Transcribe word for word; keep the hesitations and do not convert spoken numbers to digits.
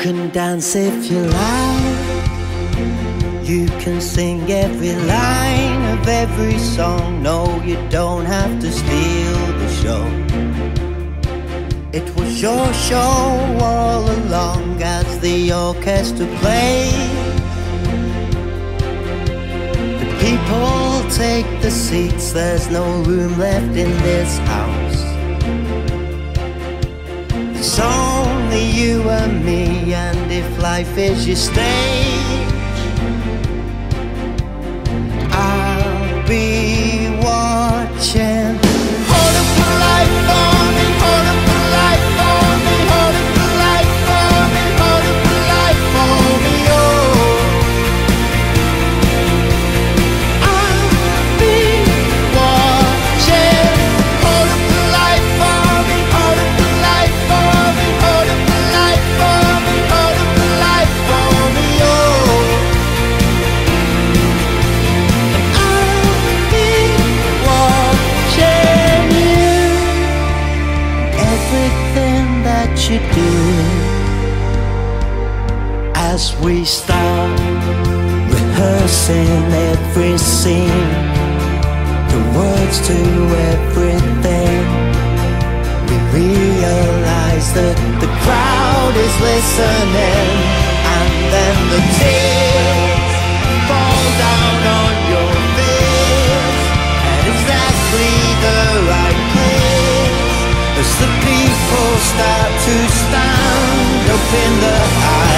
can dance if you like. You can sing every line of every song. No, you don't have to steal the show. It was your show all along as the orchestra played. The people take the seats, there's no room left in this house. It's only you and me, and if life is your stage, I'll be watching. Hold up the light for me, hold up the light for me, hold up the light for me, hold up the light for me, oh. I'll be watching. Hold up the light for me, hold up the light for me, hold up the light for me, hold up the light for me, oh. Everything that you do, as we start rehearsing every scene, the words to everything, we realize that the crowd is listening, and then the tears fall down on your face at exactly the right place, as the people start to stand up in the air.